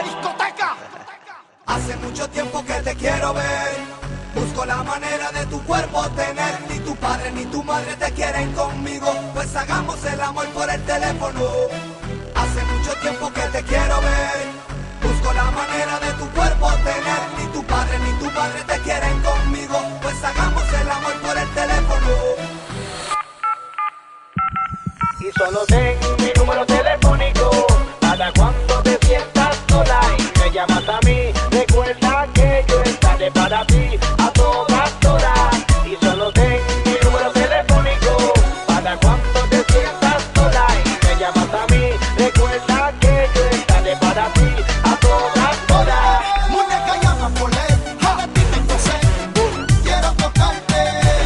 discoteca. Hace mucho tiempo que te quiero ver. Busco la manera de tu cuerpo tener. Ni tu padre ni tu madre te quieren conmigo. Pues hagamos el amor por el teléfono. Hace mucho tiempo que te quiero ver. Busco la manera de tu cuerpo tener. Ni tu padre ni tu madre te quieren conmigo. Pues hagamos el amor por el teléfono. Y solo ten mi número telefónico para cuando te sientas sola y me llamas a mí. Recuerda que yo estaré para ti a todas horas. Y solo ten mi número telefónico para cuando te sientas sola y me llamas a mí. Recuerda que yo estaré para ti a todas horas. Muñeca llama por ley, de ti tengo sed. Quiero tocarte,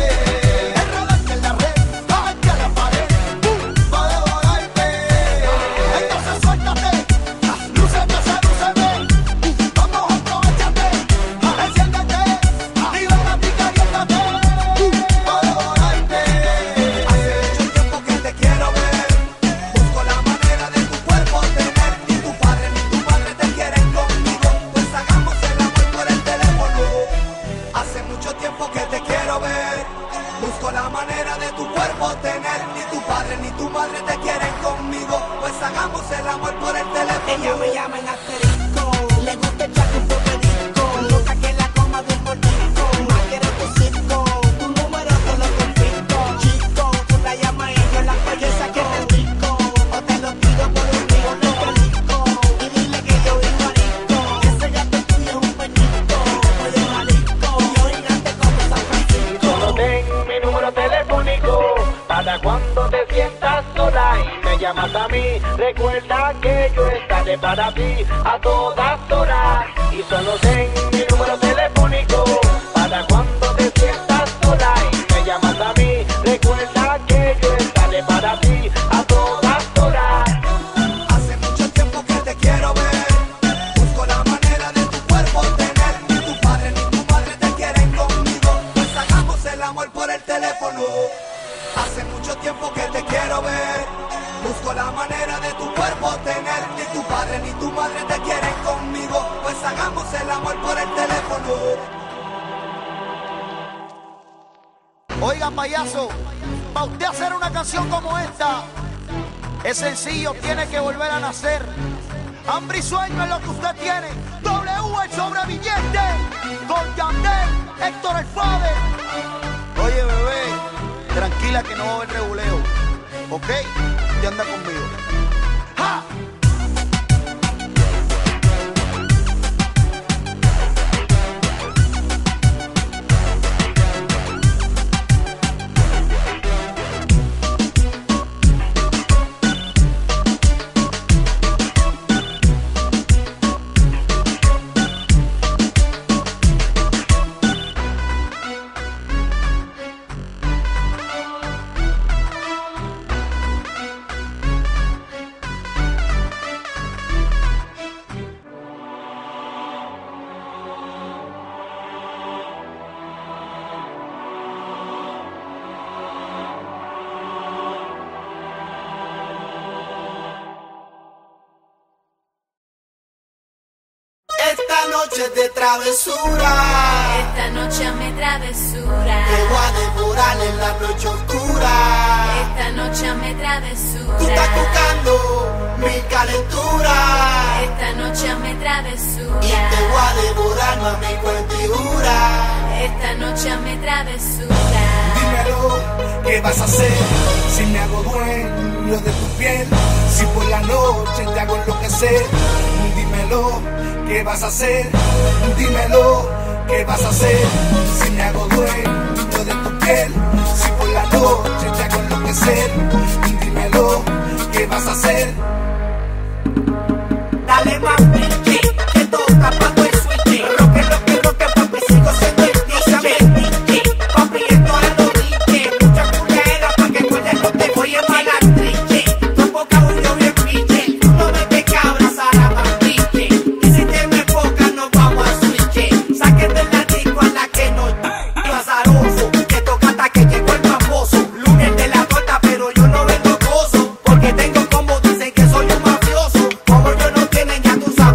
enredarte en la red, bajarte a la pared, pa' devorarte. Entonces suéltate, lúceme, sedúceme. Vamos, aprovechate, enciéndete, libérate y caliéntate, pa' devorarte. Hace mucho tiempo que te quiero ver. Busco la manera de tu cuerpo tener. Ni tu padre ni tu madre te quieren conmigo. Pues hagamos el amor por el teléfono. Hace mucho tiempo que te quiero ver. Busco la manera de tu cuerpo tener. Ni tu padre ni tu madre te quieren conmigo. Pues hagamos el amor por el teléfono. Ella me llama en asterisco, le gusta echar un poco de disco, loca que la coma de un mordisco, más quiero tu circo, tu número te lo confisco, chico, tú la llamas y yo la belleza que te rico, o te lo tiro por un río de Jalisco, y dile que yo vivo arisco, ese gato tuyo es un peñico, soy de Jalisco, yo gigante como San Francisco. Solo ten mi número telefónico para cuando te sientas sola y me llamas a mí. Recuerda que yo estaré para ti a todas horas. Y solo ten mi número telefónico para cuando te sientas sola y me llamas a mí. Recuerda que yo estaré para ti a todas horas. Hace mucho tiempo que te quiero ver. Busco la manera de tu cuerpo tener. Ni tu padre ni tu madre te quieren conmigo. Pues hagamos el amor por el teléfono. Hace mucho tiempo que te quiero ver. Busco la manera de tu cuerpo tener. Ni tu padre ni tu madre te quieren conmigo. Pues hagamos el amor por el teléfono. Oiga, payaso, para usted hacer una canción como esta, es sencillo, tiene que volver a nacer. Hambre y sueño es lo que usted tiene. W el sobreviviente, con Yandel, Héctor el Fader. Oye, bebé, tranquila que no va a haber reguleo, ¿ok? Y anda conmigo. ¡Ja! Esta noche es de travesura, Esta noche me travesura. te voy a devorar en la noche oscura. Esta noche me travesura. Tú estás buscando mi calentura Esta noche me travesura. y te voy a devorar, mami, cuentidura. Esta noche me travesura. Dímelo, ¿qué vas a hacer? Si me hago dueño de tu piel, si por la noche te hago enloquecer. Dímelo, ¿qué vas a hacer? Dímelo, ¿qué vas a hacer? Si me hago dueño de tu piel, si por la noche te hago enloquecer. Dímelo, ¿qué vas a hacer? Dale más pinche, que toca pa' tu switch. Roque, papi, sigo siendo el DJ. Papi, esto es lo dije. Mucha culera pa' que cuentes, no te voy a embalar triche. Tu boca huyó bien pinche, tú no ves que cabra, Sara Bandiche. Y si te me poca, nos vamos a switch. Saquen de la disco a la que no yo azaroso, que toca hasta que llegó el famoso. Lunes de la torta, pero yo no vendo gozo, porque tengo como dicen que soy un mafioso. Como yo no tienen, ya tú sabes.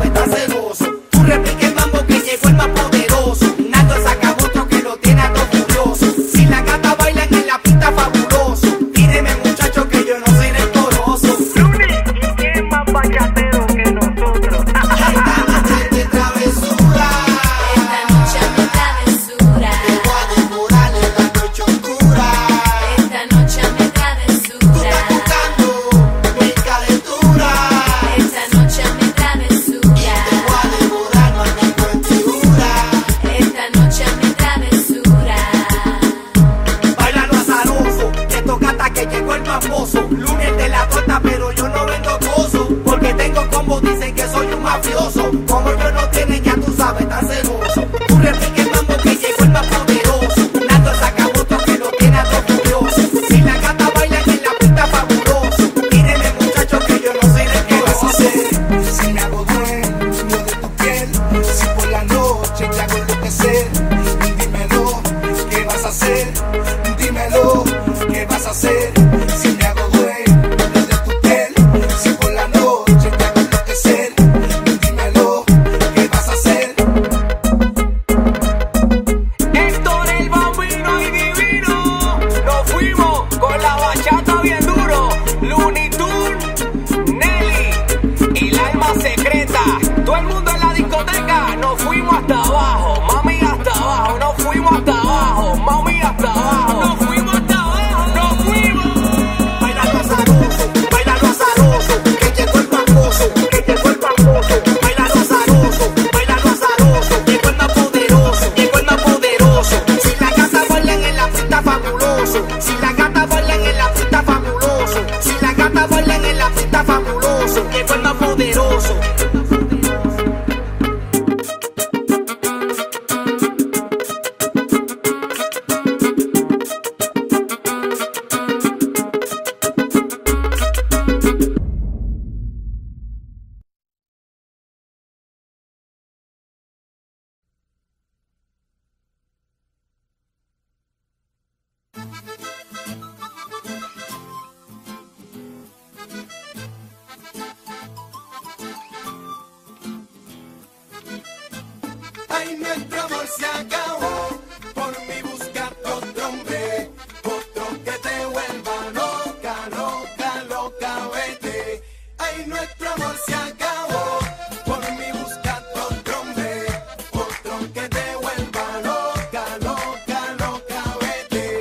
Ay, nuestro amor se acabó. Por mí buscarte otro hombre, otro que te vuelva loca, loca, loca, vete. Ay, nuestro amor se acabó. Por mí buscarte otro hombre, otro que te vuelva loca, loca, loca, vete.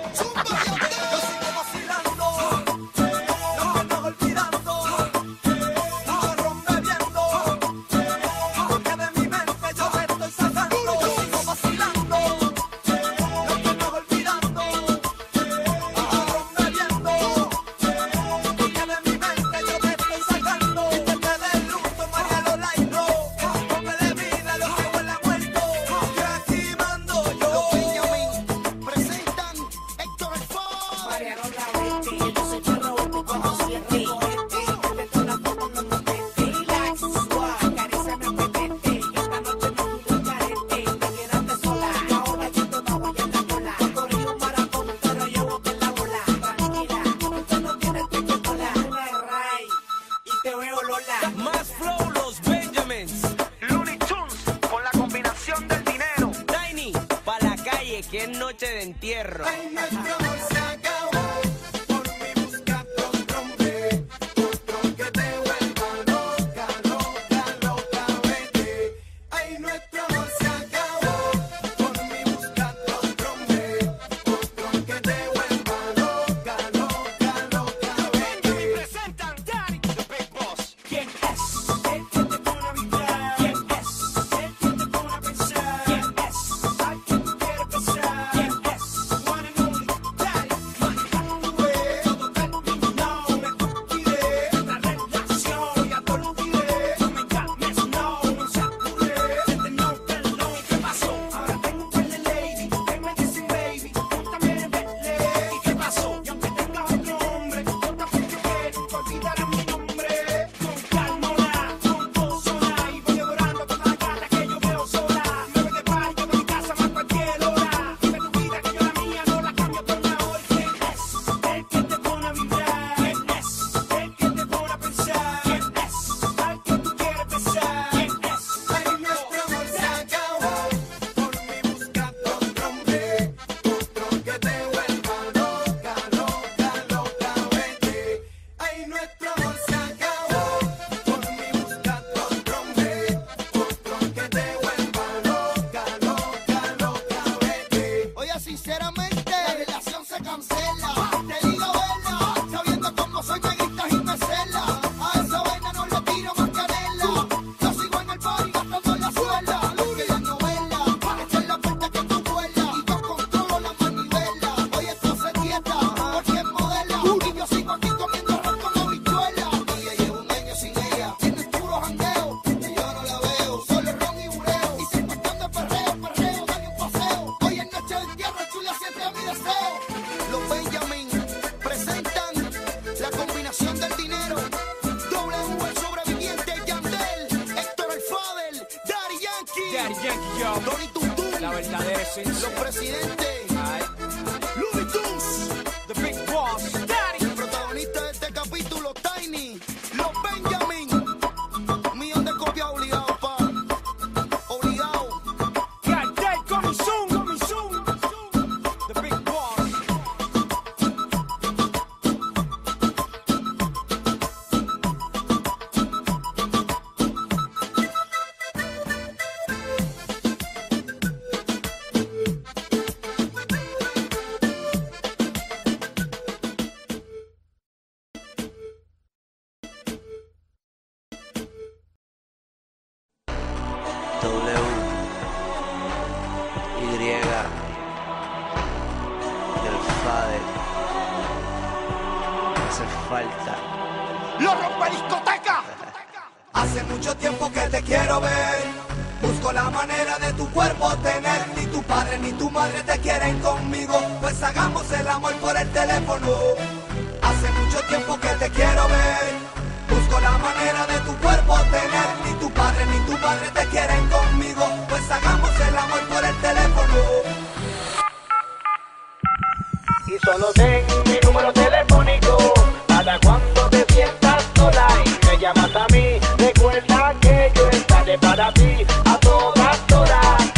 Yo sigo vacilando, no me estoy olvidando, no rompe viendo, porque de mi mente yo te estoy sacando. Yo sigo vacilando, no me estoy olvidando, no rompe viendo, porque de mi mente yo te estoy sacando. Quítate del luto, María Lola y no, ponme de vida lo que huele a muerto, que aquí mando yo. Benjamin presentan Héctor el Ford. María Lola, vete, yo soy perro, te conocí a ti. Dale toda la foto, no me vete. Relax, suave, acaríciame, apetete. Que esta noche no fui un carete. Te quedaste sola, ahora yo te voy en la cola. Corrí un maratón, pero yo boté la bola. Tranquila, tú no tienes tu chocola. Una de Ray, y te veo Lola. Más flow, los Benjamins. Looney Tunes con la combinación del dinero. Tiny, pa' la calle, que es noche de entierro. Ay, nuestro amor se acabó. Por mí buscarte otro hombre, otro que te vuelva loca, loca, loca, vete. Ay, nuestro amor se acabó. Por mí buscarte otro hombre, otro que te vuelva loca, loca, loca, vete. Presentan Daddy, the Big Boss. ¿Quién es el que te pone a vibrar? ¿Quién es el que te pone a pensar? ¿Quién es al que tú quieres besar? ¿Quién es one and only Daddy? Todo terminó, me conquisté. La relación ya te olvidé. No me llames, no se apure. Desde no perdón, ¿y qué pasó? Ahora tengo un par de lady que me dicen baby, tú también vete. ¿Y qué pasó? Y aunque tengas otro hombre, yo tampoco quiero que olvidaras mi nombre. Con calma, con voz sola, y voy llorando toda la gata que yo veo sola. Me voy de party, yo de mi casa más cualquier hora. Vive tu vida que yo la mía no la cambio por una hora. ¿Quién es el que te pone a vibrar? ¿Quién es el que te pone a pensar? ¿Quién es al que tú quieres besar? ¿Quién es? Ay, nuestro amor se acabó. Por mí buscarte otro hombre, otro que te vuelva loca, loca, loca, vete. Ay, nuestro amor se acabó. Por mí buscarte otro hombre, otro que te vuelva loca, loca, loca, vete. Oye, sinceramente, la relación se cancela. Te digo verla, sabiendo cómo soy, me gritas y me cela. A esa vaina no le tiro más canela. Yo sigo en el party gastando la suela. Que la novela, esta es la puerta que tú vuelas. Y yo controlo la manivela. Oye, esto se dieta, porque es modela. Y yo sigo aquí comiendo arroz con habichuela. Y ya llevo un año sin ella. Tienes puro jangueo, que yo no la veo. Solo ron y bureo. Y sin cuestión de perreo, perreo, dale un paseo. Hoy es noche de entierro, chula, siempre a mi deseo. Los Benjamin presentan la combinación del dinero. W, el sobreviviente, Yandel, Héctor el Fadel, Daddy Yankee, Daddy Yankee, yo. Tony Tuntún, La verdadera esencia. los presidentes, Ay, Looney Tunes, the Big Boss. Daddy. el protagonista de este capítulo, Tiny, los Benjamin, millón de copias obligado, pa, obligado. Cartel, coming soon, coming soon. The Big Boss. W, Y, el Fadel, hace falta. ¡Los rompe discoteca! Hace mucho tiempo que te quiero ver. Busco la manera de tu cuerpo tener. Ni tu padre ni tu madre te quieren conmigo. Pues hagamos el amor por el teléfono. Hace mucho tiempo que te quiero ver. Busco la manera de tu cuerpo tener. Ni tu padre ni tu madre te quieren conmigo. Pues hagamos el amor por el teléfono. Y solo ten mi número telefónico para cuando te sientas sola y me llamas a mí. Recuerda que yo estaré para ti a todas horas.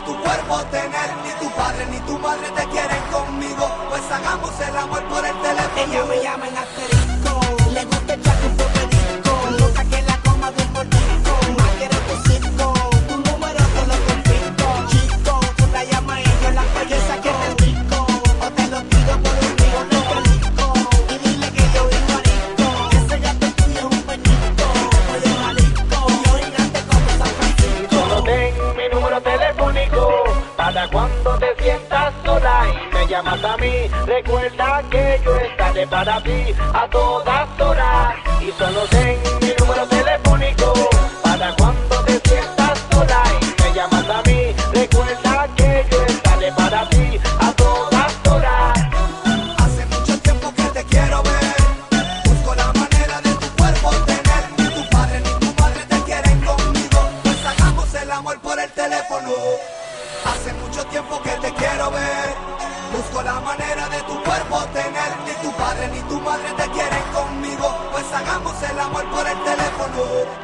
tu cuerpo tener, ni tu padre ni tu madre te quieren conmigo, pues hagamos el amor por el teléfono. Ella me llama en asterisco, le gusta echarte un poco de disco, loca que la coma de un mordisco, más quiere tu circo, tu número te lo confisco, chico, tú la llamas y yo la belleza que te rico, o te lo tiro por un río no pelisco, y dile que yo vivo arisco, ese gato tuyo es un peñisco, oye marisco, yo gigante como San Francisco. Solo ten mi número telefónico para cuando te sientas sola y me llamas a mí. Recuerda que yo estaré para ti a todas horas. Y solo ten mi número telefónico para cuando te sientas sola y me llamas a mí. Recuerda que yo estaré para ti a todas horas. Hace mucho tiempo que te quiero ver, busco la manera de tu cuerpo tener, ni tu padre ni tu madre te quieren conmigo, pues hagamos el amor por el teléfono. Hace mucho tiempo que te quiero ver, busco la manera de tu cuerpo tener, ni tu padre ni tu madre te quieren conmigo, pues hagamos el amor por el teléfono.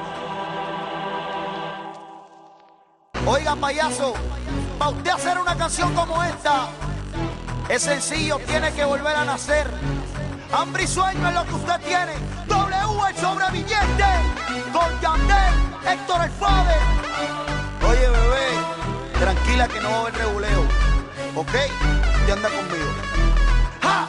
Oiga, payaso, para usted hacer una canción como esta, es sencillo, tiene que volver a nacer. Hambre y sueño es lo que usted tiene. W el sobreviviente, con Yandel, Héctor el Father. Oye, bebé, tranquila que no va a haber reguleo, ¿ok? Ya anda conmigo. ¡Ja!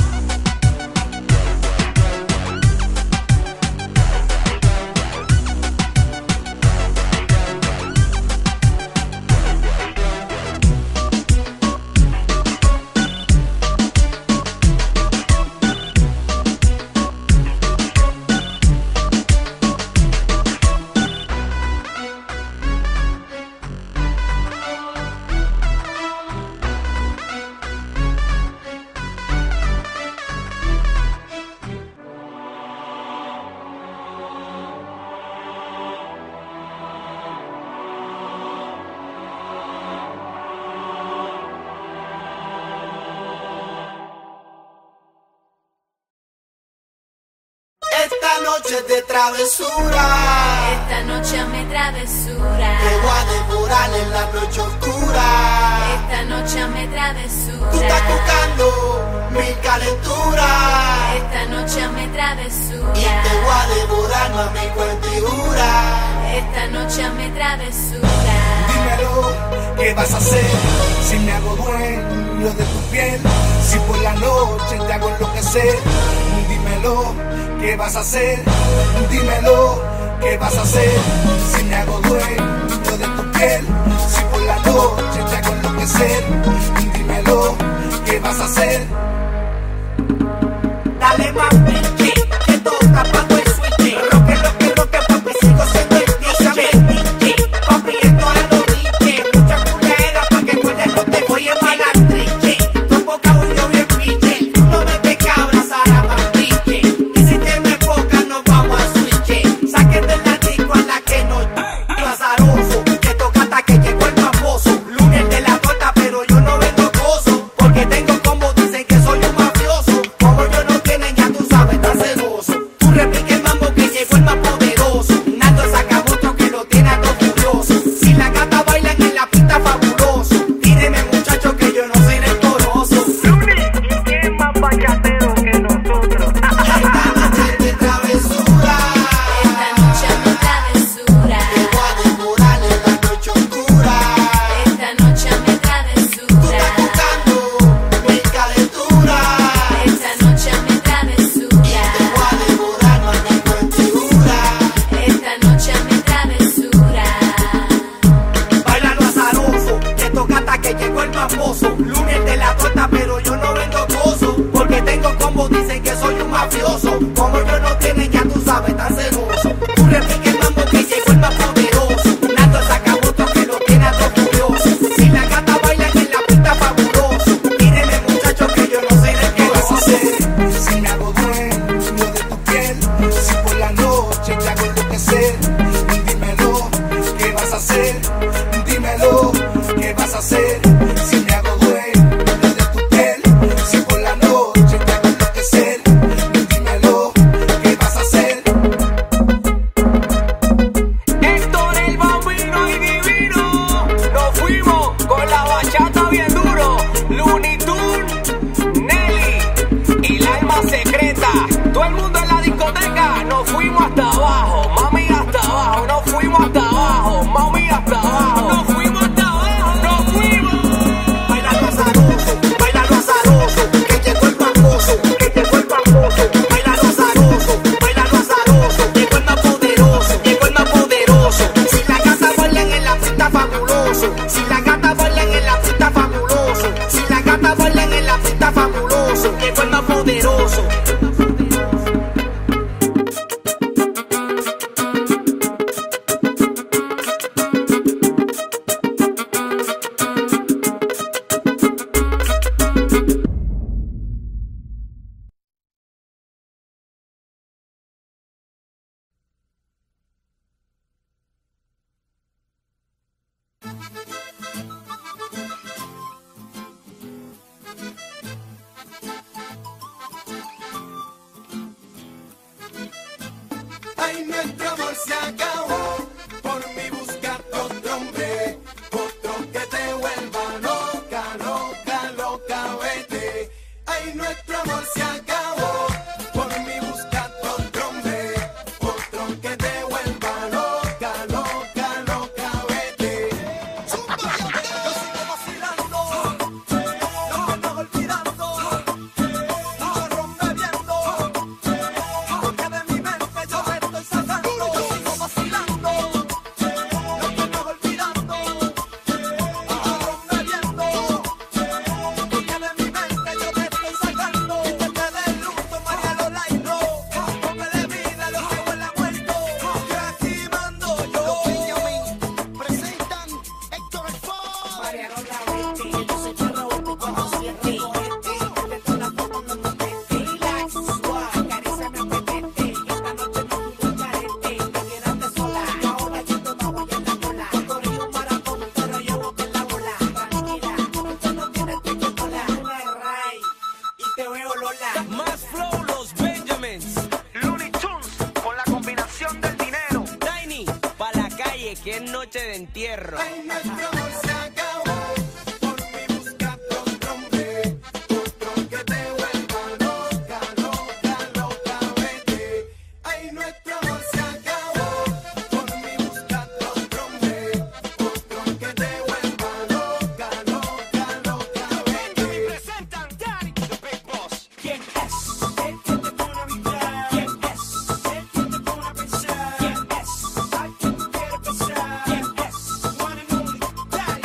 Esta noche de travesura, Esta noche hazme travesura. te voy a devorar en la noche oscura. Esta noche hazme travesura. Tú estás buscando mi calentura Esta noche hazme travesura. y te voy a devorar, mami, cuentidura. Esta noche hazme travesura. Dímelo, ¿qué vas a hacer? Si me hago dueño de tu piel, si por la noche te hago enloquecer. Dímelo, ¿qué vas a hacer? Dímelo, ¿qué vas a hacer? Si me hago dueño de tu piel, si por la noche te hago enloquecer. Dímelo, ¿qué vas a hacer? Dale más pinche, que toca pago el switch. Roque, papi, sigo siendo el DJ. Papi, esto a los DJ. Mucha culera pa' que cuentes no te voy a malatriche. Tu boca huyó bien piche. Tú no me te cabras a la papiche. Y si te me enfocas nos vamos a switch. Saquen del disco a la que no pasaron. Ay, nuestro amor se acabó, por mí buscarte otro hombre, otro que te vuelva loca, loca, loca, vete. Ay, nuestro amor se acabó, por mí buscarte otro hombre, otro que te vuelva loca, loca, loca, vete. Yo sigo vacilando, no me estás olvidando, no ron bebiendo, porque de mi mente yo me estoy sacando. Yo sigo vacilando, no me estás olvidando, ron bebiendo, porque de mi mente yo me estoy sacando. Desde del luto, María Lola y no, póngale vida lo que huele a muerto. Que aquí mando yo. Los Benjamin presentan Héctor el Ford. María Lola, vete, yo soy perro, vete, conociente, vete con la foto, no te vete, relax, suave, acaríciame, apetete, que esta noche no tuve un carete, me quedaste sola, ahora yo te voy en la cola, corrí un maratón, pero yo boté la bola, tranquila, tú no tienes pecho cola, una ray, y te veo Lola. Más flow, los Benjamins. Looney Tunes con la combinación del dinero. Tiny, pa' la calle, que es noche de entierro. Ay, nuestro amor se acabó, por mí buscarte otro hombre, otro que te vuelva loca, loca, loca, vete. Ay, nuestro amor se acabó, por mí buscarte otro hombre, otro que te vuelva loca, loca, loca, vete. Presentan Daddy, the Big Boss. ¿Quién es el que te pone a vibrar? ¿Quién es el que te pone a pensar? ¿Quién es al que tú quieres besar? ¿Quién es one and only Daddy?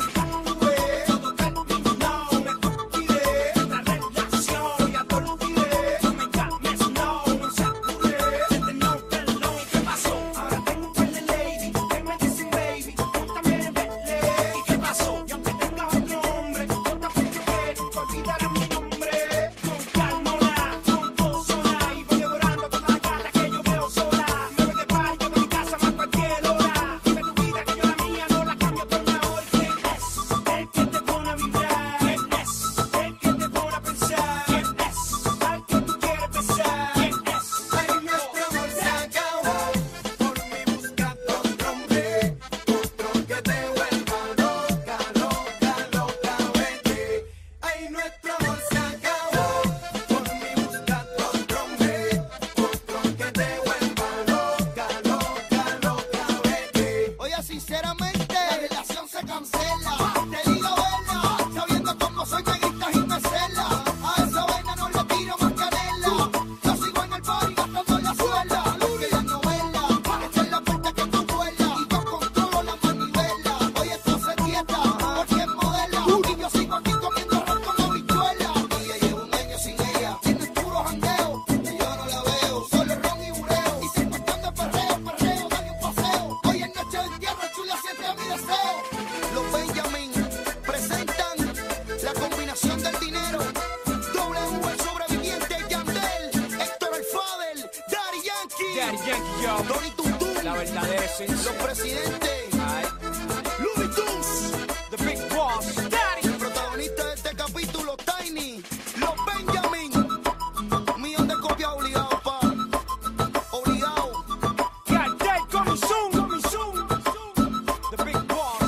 Todo terminó, me conquisté nuestra relación, ya te olvidé. No me llames, no se apure. Desde no perdón, ¿qué pasó? Ahora tengo un par de lady que me dicen baby, tú también eres ¿y qué pasó? Y aunque tenga otro hombre, yo tampoco quiero que olvidaras mi nombre. Con calma, con pozona, y voy devorando toda la gata que yo veo sola. Me voy de party, yo de mi casa más cualquier hora. Vive tu vida que yo la mía no la cambio por una hora. ¿Quién es el que te pone a vibrar? ¿Quién es el que te pone a pensar? ¿Quién es al que tú quieres besar? ¿Quién es? Ay, nuestro amor se acabó, por mí buscarte otro hombre, otro que te vuelva loca, loca, loca, vete. Ay, nuestro amor se acabó, por mí buscarte otro hombre, otro que te vuelva loca, loca, loca, vete. Oye, sinceramente, la relación se cancela. Te digo verla, sabiendo cómo soy lleguita y me cela. A esa vaina no le tiro más canela. Yo sigo en el party gastando la suela. Que la novela, esta es la puerta que tú vuelas. Y yo controlo la manivela. Oye, esto se dieta, porque es modela. Y yo sigo aquí comiendo arroz con habichuela. Y ya llevo un año sin ella. Tiene puro jangueo, que yo no la veo. Solo ron y bureo. Y si es cuestión de perreo, dale un paseo. Hoy es noche de entierro, chula, siempre a mi deseo. Los Benjamin presentan la combinación del dinero. W, el sobreviviente, Yandel, Héctor el Fadel, Daddy Yankee, Daddy Yankee, yo. Tony Tuntún, La verdadera los esencia. presidentes, Ay, Looney Tunes, the Big Boss. Daddy. el protagonista de este capítulo, Tiny, los Benjamin, un millón de copias obligado, pa, obligado. God damn, coming soon, coming soon. The Big Boss.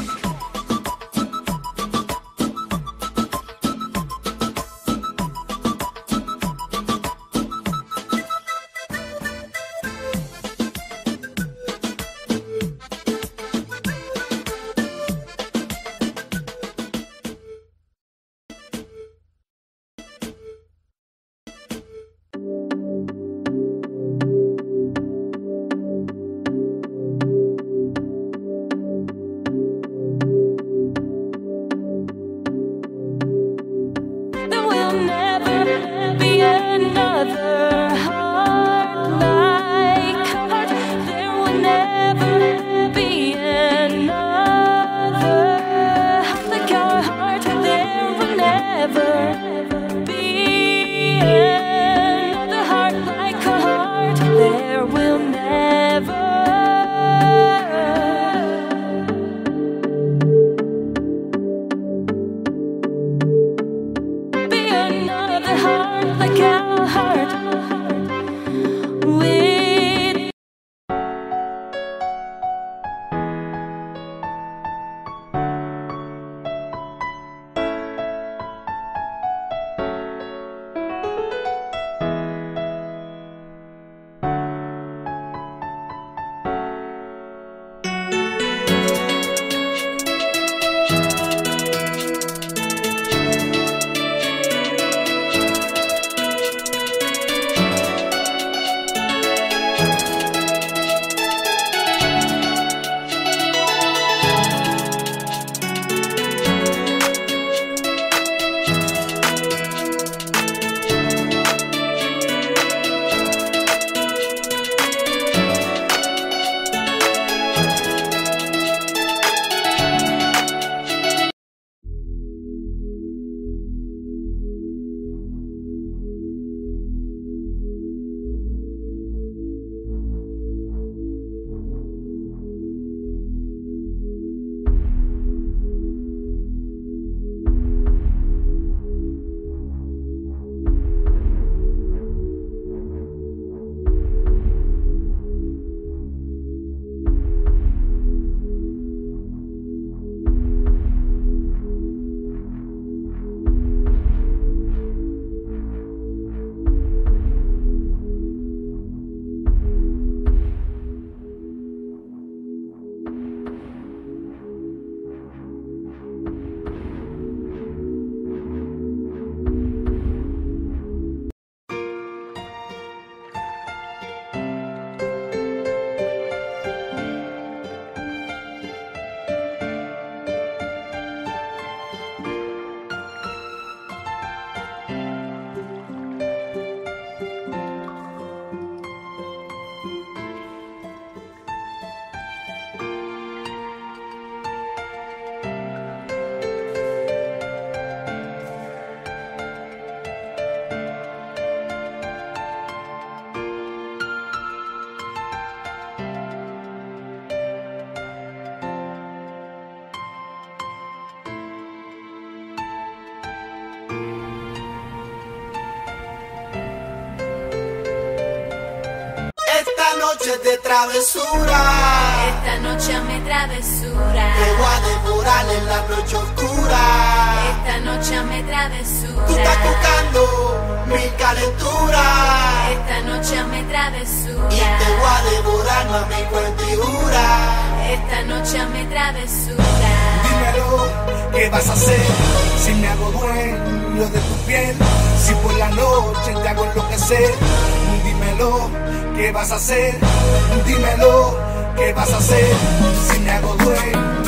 noche de travesura. Esta noche me travesura. Te voy a devorar en la noche oscura. Esta noche me travesura. Tú estás buscando mi calentura. Esta noche me travesura. Y te voy a devorar, mami, cuentijura. Esta noche me travesura. Dímelo, ¿qué vas a hacer? Si me hago dueño de tu piel, si por la noche te hago enloquecer. Dímelo, ¿qué vas a hacer? Dímelo, ¿qué vas a hacer? Si me hago dueño